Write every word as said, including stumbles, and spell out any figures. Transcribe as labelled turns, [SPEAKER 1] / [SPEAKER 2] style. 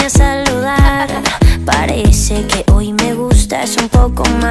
[SPEAKER 1] a saludar. Parece que hoy me gustas un poco más.